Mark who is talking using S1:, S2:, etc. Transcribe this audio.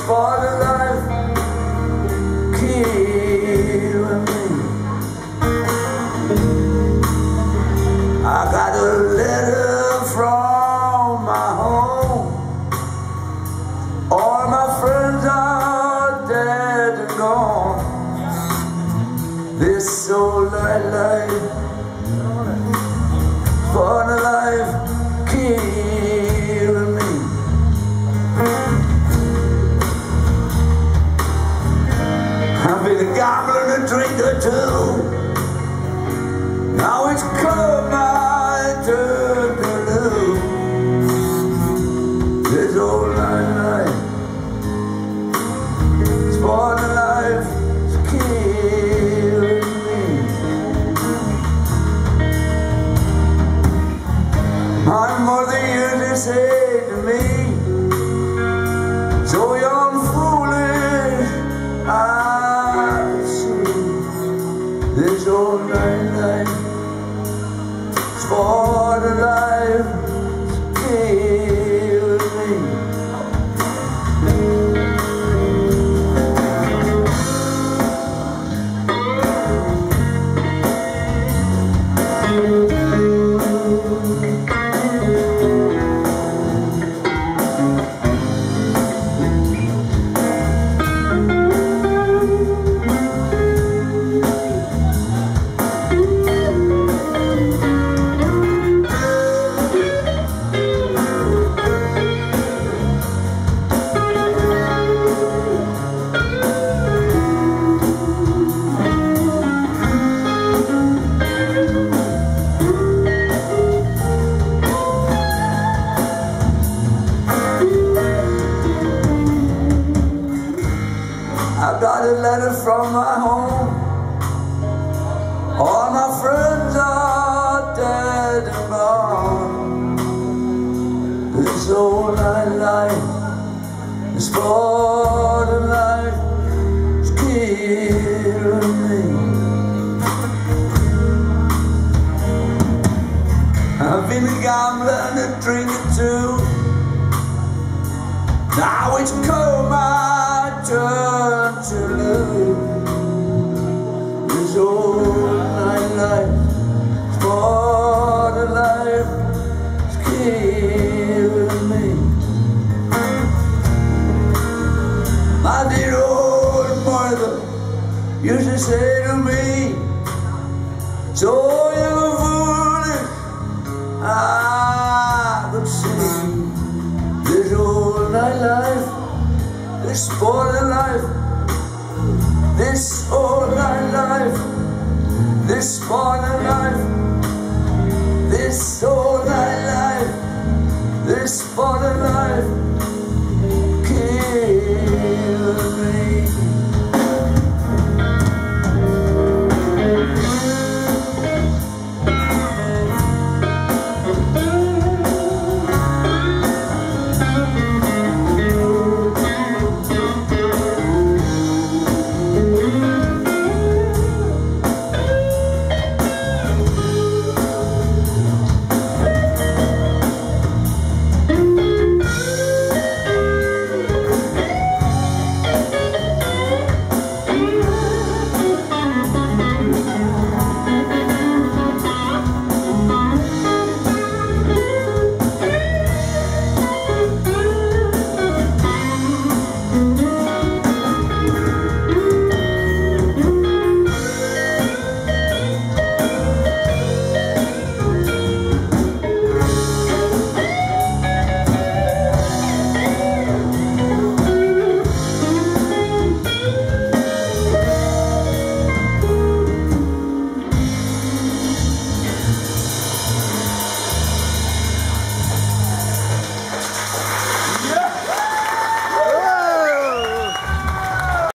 S1: part of life killing me. I got a letter from my home. All my friends are dead and gone. This old life, part of life killing me. I've been a gambler and a drinker too. Now it's come my turn to lose. This old life, this part of life is killing me. My mother used to say to me, so young foolish, I see this old life, this part of life is killing me. I got a letter from my home. All my friends are dead and gone. This old life, this part of life is killing me. I've been a gambler and a drinker too. Now it's come my turn to lose. This old life, this part of life is killing me. My dear old mother used to say to me, so young foolish, I could see this old life, this part of life, this old life, this part of life, this old life, this part of life